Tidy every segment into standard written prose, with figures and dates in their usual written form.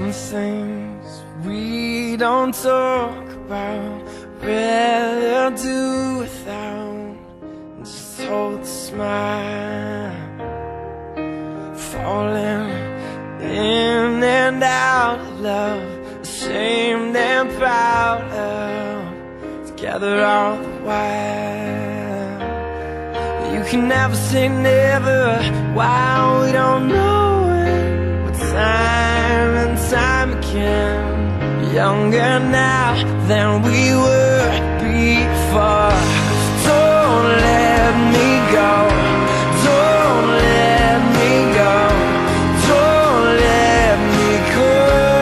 Some things we don't talk about, rather do without. Just hold the smile, falling in and out of love, ashamed and proud of, together all the while. You can never say never while we don't know it, but time and time again, younger now than we were before. Don't let me go, don't let me go, don't let me go.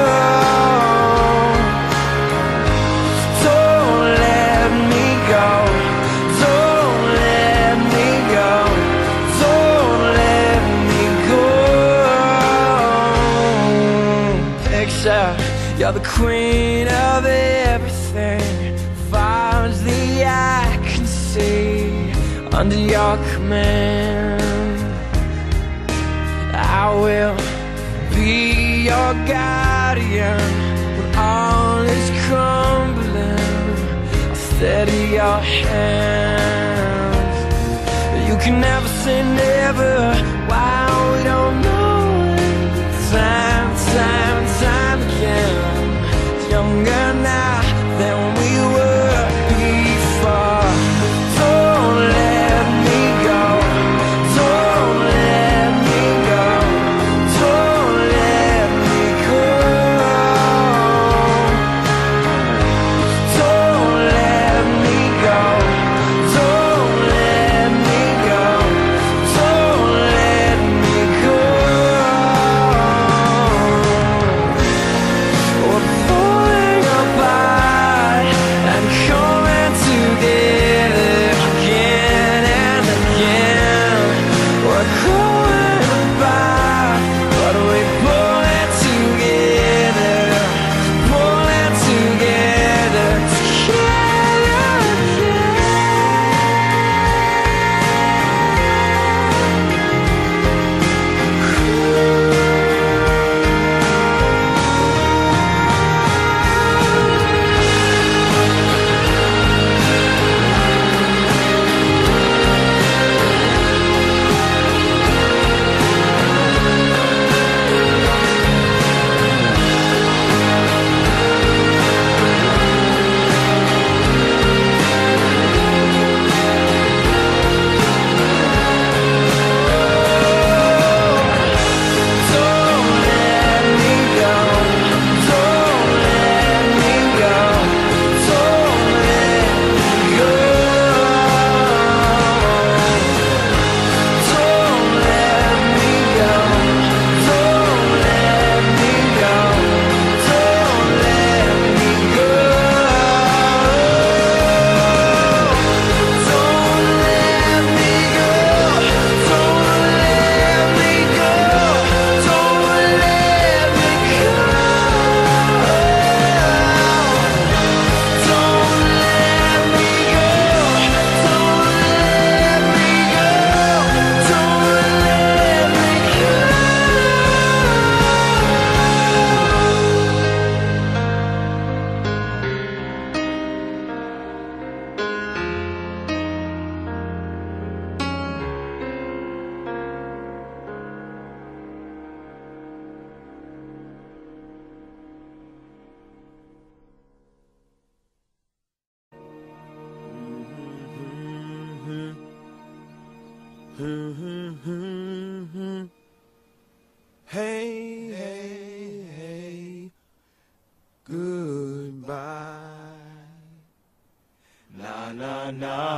Don't let me go, don't let me go, don't let me go. Picture you're the queen of everything, far as the eye can see. Under your command, I will be your guardian. When all is crumbling, I'll steady your hands. You can never say never while we don't know it. Time, time, time again, younger now than we were before. Don't let me go, don't let me go, don't let me go. Don't let me go, don't let me go, don't let me go. We're falling apart and coming together again and again. We're growing apart, but we pull it together, pull it together, together again. Don't let me go, don't let me go, don't let me go. Don't let me go, don't let me go, don't let me go. Don't let me go, don't let me go, don't let me go. Don't let me go, don't let me go, don't let me go. Hey, hey, hey, goodbye. Na na na.